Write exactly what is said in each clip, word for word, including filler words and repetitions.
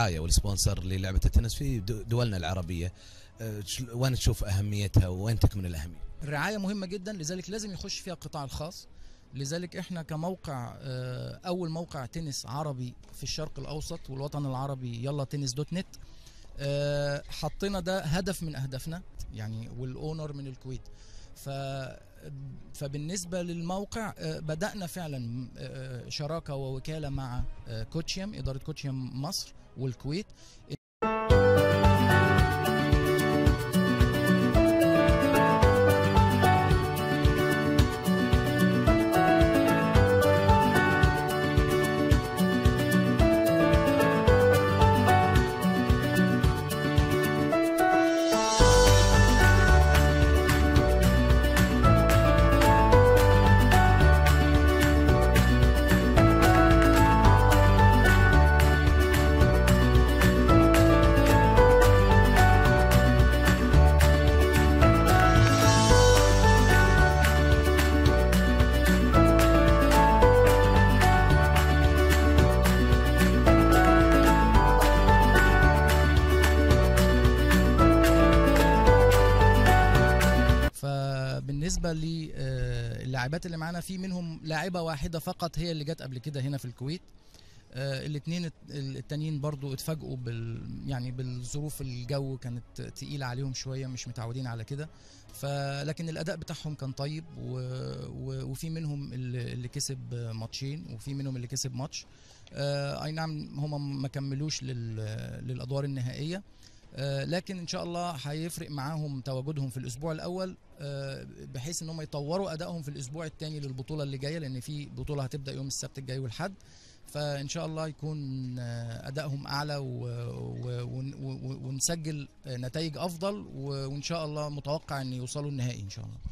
الرعايه والسبونسر للعبه التنس في دولنا العربيه، وين تشوف اهميتها وين تكمن الاهميه؟ الرعايه مهمه جدا، لذلك لازم يخش فيها القطاع الخاص. لذلك احنا كموقع اول موقع تنس عربي في الشرق الاوسط والوطن العربي، يلا تنس دوت نت، حطينا ده هدف من اهدافنا يعني، والاونر من الكويت. ف فبالنسبه للموقع بدانا فعلا شراكه ووكاله مع كوتشيم، اداره كوتشيم مصر والكويت. بالنسبه للاعبات اللي معانا، في منهم لاعبه واحده فقط هي اللي جت قبل كده هنا في الكويت. الاثنين التانيين برضو اتفاجئوا بال يعني بالظروف، الجو كانت تقيله عليهم شويه، مش متعودين على كده. فلكن الاداء بتاعهم كان طيب، وفي منهم اللي كسب ماتشين وفي منهم اللي كسب ماتش. اي نعم هم ما كملوش للادوار النهائيه، لكن ان شاء الله هيفرق معاهم تواجدهم في الاسبوع الاول، بحيث ان هم يطوروا ادائهم في الاسبوع الثاني للبطوله اللي جايه، لان في بطوله هتبدا يوم السبت الجاي والحد. فان شاء الله يكون ادائهم اعلى ونسجل نتائج افضل، وان شاء الله متوقع ان يوصلوا النهائي ان شاء الله.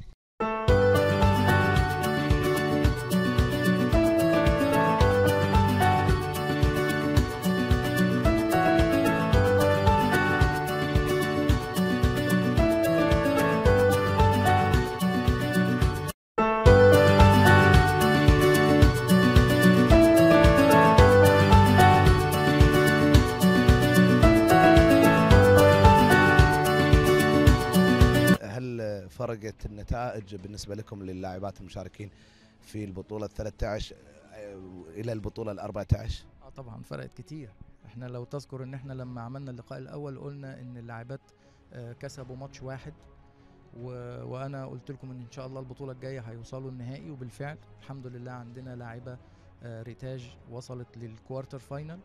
فرقت النتائج بالنسبه لكم للاعبات المشاركين في البطوله الثلاثة عشر الى البطوله الأربعة عشر؟ اه طبعا فرقت كتير. احنا لو تذكر ان احنا لما عملنا اللقاء الاول قلنا ان اللاعبات كسبوا ماتش واحد، و... وانا قلت لكم ان ان شاء الله البطوله الجايه هيوصلوا النهائي، وبالفعل الحمد لله عندنا لاعبه ريتاج وصلت للكوارتر فاينل،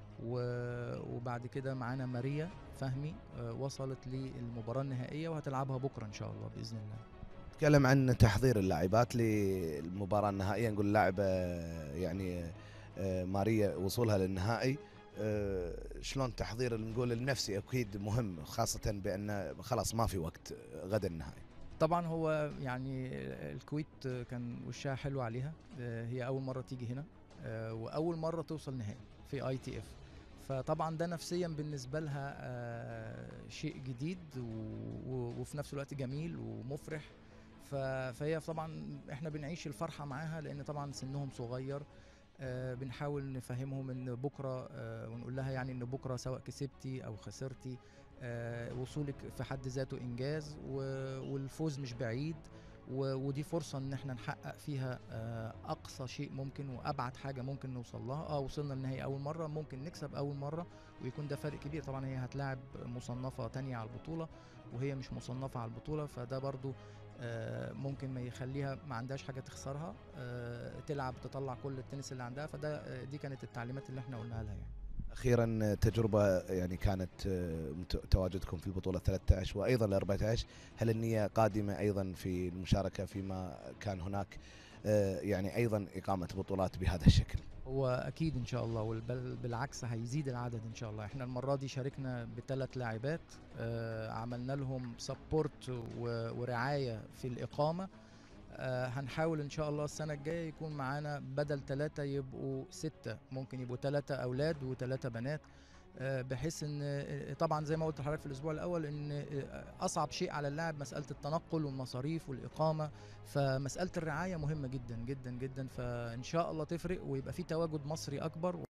وبعد كده معانا ماريا فهمي وصلت للمباراة النهائية وهتلعبها بكرة إن شاء الله بإذن الله. نتكلم عن تحضير اللاعبات للمباراة النهائية، نقول اللاعبة يعني ماريا وصولها للنهائي، شلون تحضير نقول النفسي أكيد مهم، خاصة بأن خلاص ما في وقت غدا النهائي. طبعا هو يعني الكويت كان وشها حلو عليها، هي أول مرة تيجي هنا وأول مرة توصل نهائي في اي تي اف، فطبعا ده نفسيا بالنسبه لها شيء جديد وفي نفس الوقت جميل ومفرح. فهي طبعا احنا بنعيش الفرحه معاها، لان طبعا سنهم صغير. بنحاول نفهمهم ان بكره ونقول لها يعني ان بكره سواء كسبتي او خسرتي وصولك في حد ذاته انجاز، والفوز مش بعيد، ودي فرصه ان احنا نحقق فيها اقصى شيء ممكن وابعد حاجه ممكن نوصل لها. اه وصلنا النهائي اول مره، ممكن نكسب اول مره ويكون ده فرق كبير. طبعا هي هتلاعب مصنفه تانية على البطوله وهي مش مصنفه على البطوله، فده برضو ممكن ما يخليها ما عندهاش حاجه تخسرها، تلعب تطلع كل التنس اللي عندها. فده دي كانت التعليمات اللي احنا قلناها لها يعني. اخيرا تجربه يعني كانت تواجدكم في البطوله الثلاثة عشر وايضا الأربعة عشر، هل النيه قادمه ايضا في المشاركه فيما كان هناك يعني ايضا اقامه بطولات بهذا الشكل؟ هو اكيد ان شاء الله، بل بالعكس هيزيد العدد ان شاء الله. احنا المره دي شاركنا بثلاث لاعبات، عملنا لهم سبورت ورعايه في الاقامه. آه هنحاول ان شاء الله السنه الجايه يكون معانا بدل ثلاثه يبقوا سته، ممكن يبقوا ثلاثه اولاد وثلاثه بنات، آه بحيث ان طبعا زي ما قلت لحضرتك في الاسبوع الاول ان اصعب شيء على اللاعب مساله التنقل والمصاريف والاقامه، فمساله الرعايه مهمه جدا جدا جدا. فان شاء الله تفرق ويبقى في تواجد مصري اكبر.